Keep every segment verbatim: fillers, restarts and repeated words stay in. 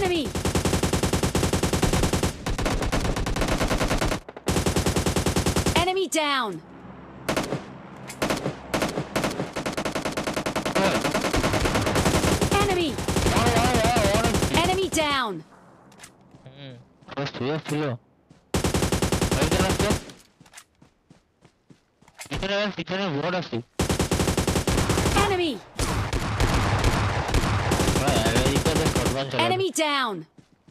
Enemy! Enemy down! Enemy! Enemy down! Slow, slow. Enemy! Enemy down!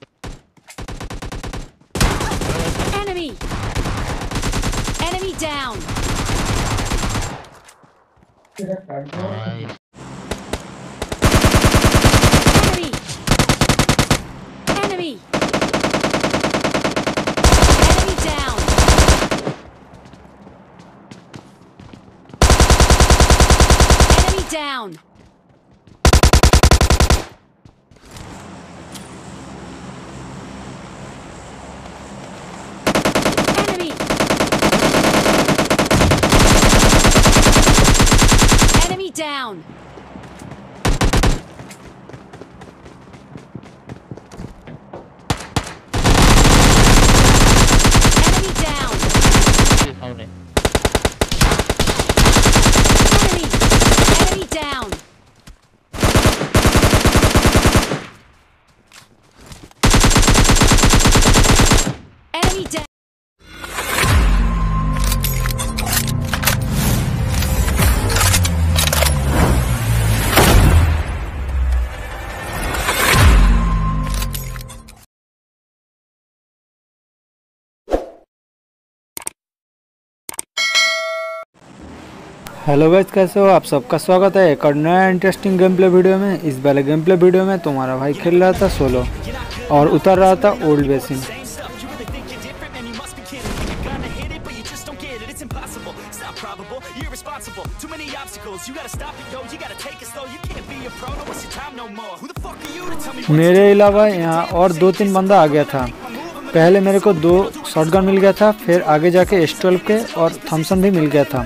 Enemy! Enemy down! Enemy! Enemy! Enemy down! Enemy down! Enemy! Enemy down! Enemy down! Enemy! Enemy down! Enemy down! Hello guys, कैसे हो आप? सबका स्वागत है एक और नया interesting game play video में। इस वाले गेम प्ले वीडियो में तुम्हारा भाई खेल रहा था सोलो और उतर रहा था ओल्ड बेसिन। मेरे अलावा यहाँ और दो तीन बंदा आ गया था। पहले मेरे को दो शॉटगन मिल गया था, फिर आगे जाके एस ट्वेल्व के और थॉमसन भी मिल गया था।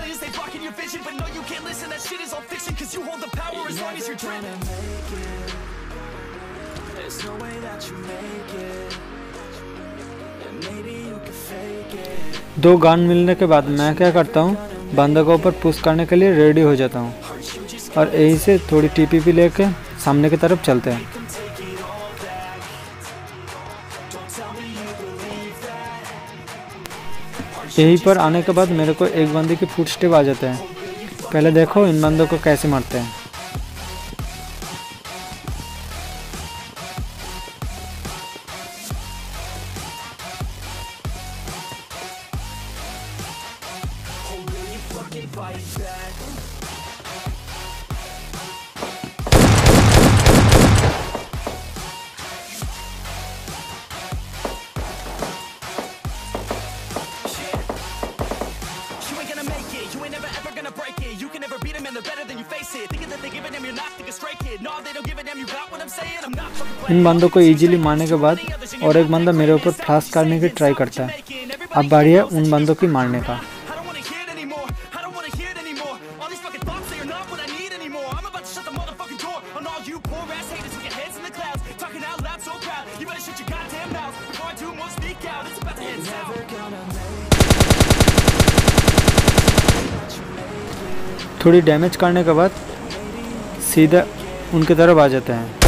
दो गन मिलने के बाद मैं क्या करता हूँ, बंदे को ऊपर पुश करने के लिए रेडी हो जाता हूँ और यहीं से थोड़ी टीपीपी लेके सामने की तरफ चलते हैं। यहीं पर आने के बाद मेरे को एक बंदे की फुट स्टेप आ जाते हैं। पहले देखो इन बंदों को कैसे मारते हैं। इन बंदों को इजीली मारने के बाद और एक बंदा मेरे ऊपर फ्लैश करने की ट्राई करता है। अब बारी है उन बंदों की मारने का। थोड़ी डैमेज करने के बाद सीधा उनकी तरफ आ जाते हैं।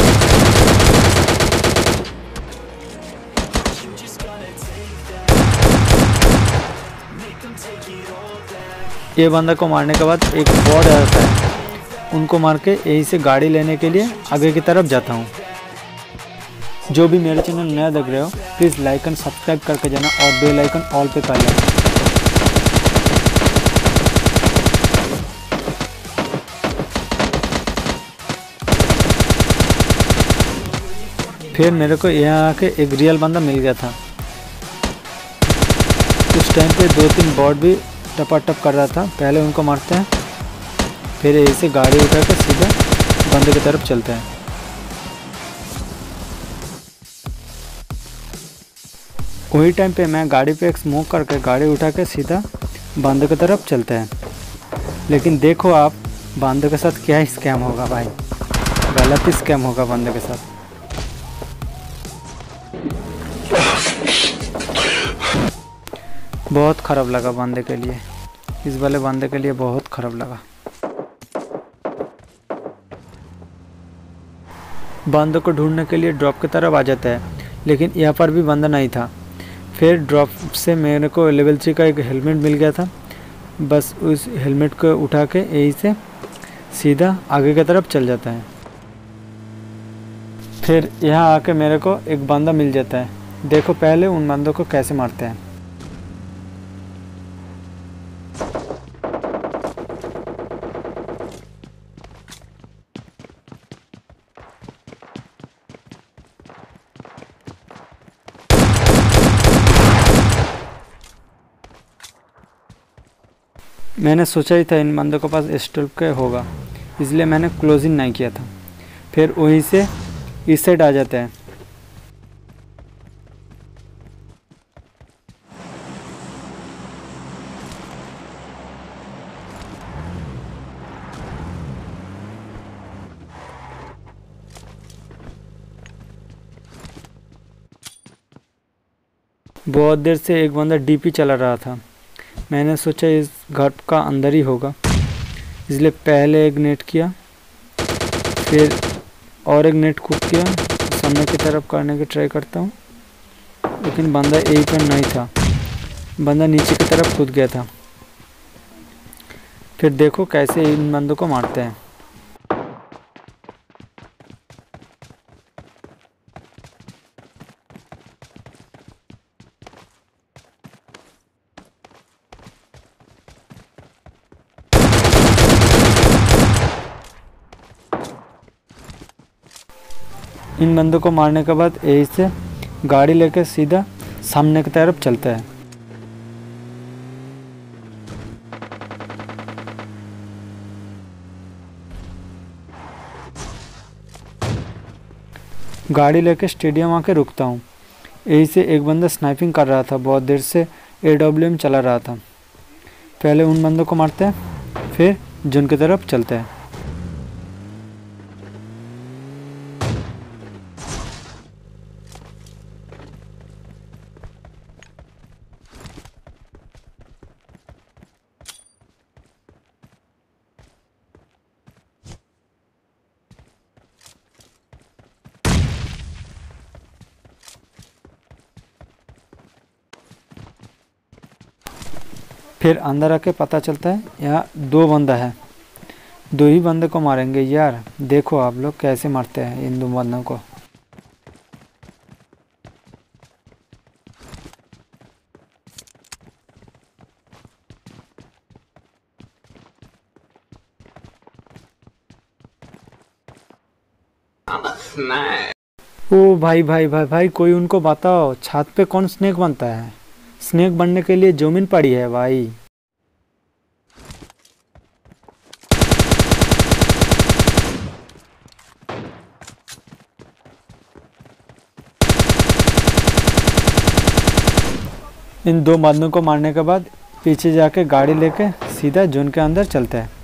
ये बंदा को मारने के बाद एक बॉट आ जाता है। उनको मार के यहीं से गाड़ी लेने के लिए आगे की तरफ जाता हूँ। जो भी मेरे चैनल नया देख रहे हो प्लीज़ लाइक एंड सब्सक्राइब करके जाना और बेल आइकन ऑल पे कर लेना। फिर मेरे को यहाँ आके एक रियल बंदा मिल गया था। उस टाइम पे दो तीन बॉट भी टपाटप कर रहा था। पहले उनको मारते हैं, फिर ऐसे गाड़ी उठा के सीधा बंदे की तरफ चलते हैं। वही टाइम पे मैं गाड़ी पे एक स्मोक करके गाड़ी उठा के सीधा बंदे की तरफ चलते हैं। लेकिन देखो आप बंदे के साथ क्या स्कैम होगा भाई, गलत स्कैम होगा बंदे के साथ। बहुत ख़राब लगा बंदे के लिए, इस वाले बंदे के लिए बहुत ख़राब लगा। बंदों को ढूंढने के लिए ड्रॉप की तरफ आ जाता है, लेकिन यहाँ पर भी बंदा नहीं था। फिर ड्रॉप से मेरे को लेवल थ्री का एक हेलमेट मिल गया था, बस उस हेलमेट को उठा के यहीं से सीधा आगे की तरफ चल जाता है। फिर यहाँ आके मेरे को एक बंदा मिल जाता है। देखो पहले उन बंदों को कैसे मारते हैं। मैंने सोचा ही था इन बंदों के पास एस ट्वेल्व का होगा, इसलिए मैंने क्लोजिंग नहीं किया था। फिर वहीं से इस साइड आ जाते हैं। बहुत देर से एक बंदा डीपी चला रहा था। मैंने सोचा इस घर का अंदर ही होगा, इसलिए पहले एक नेट किया, फिर और एक नेट कुक किया, सामने की तरफ करने की ट्राई करता हूँ, लेकिन बंदा यहीं पर नहीं था, बंदा नीचे की तरफ कूद गया था। फिर देखो कैसे इन बंदों को मारते हैं। इन बंदों को मारने के बाद यहीं से गाड़ी लेकर सीधा सामने की तरफ चलता है। गाड़ी लेकर स्टेडियम आके रुकता हूँ। यहीं से एक बंदा स्नाइपिंग कर रहा था, बहुत देर से ए डब्ल्यू एम चला रहा था। पहले उन बंदों को मारते हैं, फिर जोन की तरफ चलते हैं। फिर अंदर आके पता चलता है यहाँ दो बंदा है, दो ही बंदे को मारेंगे यार। देखो आप लोग कैसे मारते हैं इन दो बंदों को। ओ भाई भाई भाई भाई कोई उनको बताओ, छत पे कौन स्नेक बनता है? स्नेक बनने के लिए जमीन पड़ी है भाई। इन दो बंदों को मारने के बाद पीछे जाके गाड़ी लेके सीधा जोन के अंदर चलते हैं।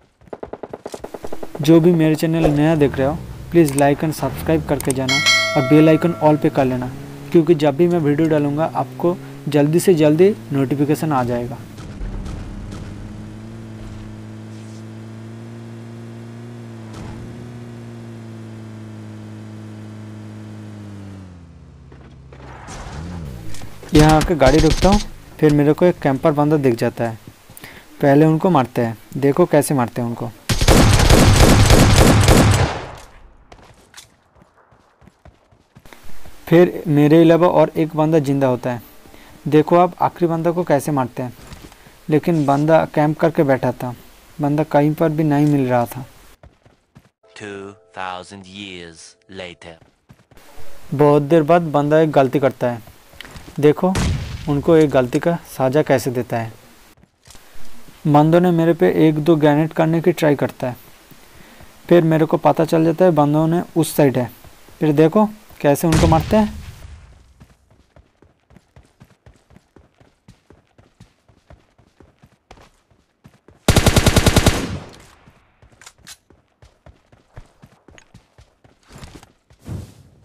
जो भी मेरे चैनल नया देख रहे हो प्लीज़ लाइक एंड सब्सक्राइब करके जाना और बेल आइकन ऑल पे कर लेना, क्योंकि जब भी मैं वीडियो डालूंगा आपको जल्दी से जल्दी नोटिफिकेशन आ जाएगा। यहाँ आके गाड़ी रुकता हूँ, फिर मेरे को एक कैंपर बंदा दिख जाता है। पहले उनको मारते हैं, देखो कैसे मारते हैं उनको। फिर मेरे अलावा और एक बंदा जिंदा होता है। देखो आप आखिरी बंदा को कैसे मारते हैं, लेकिन बंदा कैंप करके बैठा था, बंदा कहीं पर भी नहीं मिल रहा था। two thousand years later. बहुत देर बाद बंदा एक गलती करता है। देखो उनको एक गलती का साजा कैसे देता है। बंदों ने मेरे पे एक दो ग्रेनेड करने की ट्राई करता है, फिर मेरे को पता चल जाता है बंदों ने उस साइड है। फिर देखो कैसे उनको मारते हैं।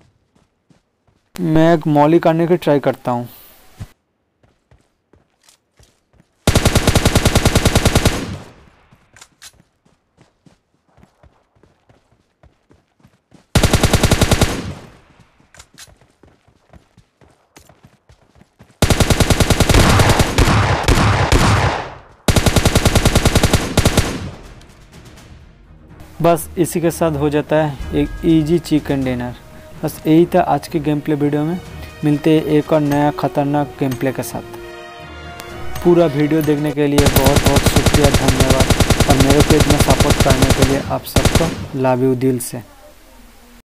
मैं एक मॉली करने की ट्राई करता हूँ। बस इसी के साथ हो जाता है एक इजी चिकन डिनर। बस यही था आज की गेम प्ले वीडियो में। मिलते हैं एक और नया खतरनाक गेम प्ले के साथ। पूरा वीडियो देखने के लिए बहुत बहुत शुक्रिया, धन्यवाद। और मेरे को इतना सपोर्ट करने के लिए आप सबको लव यू दिल से।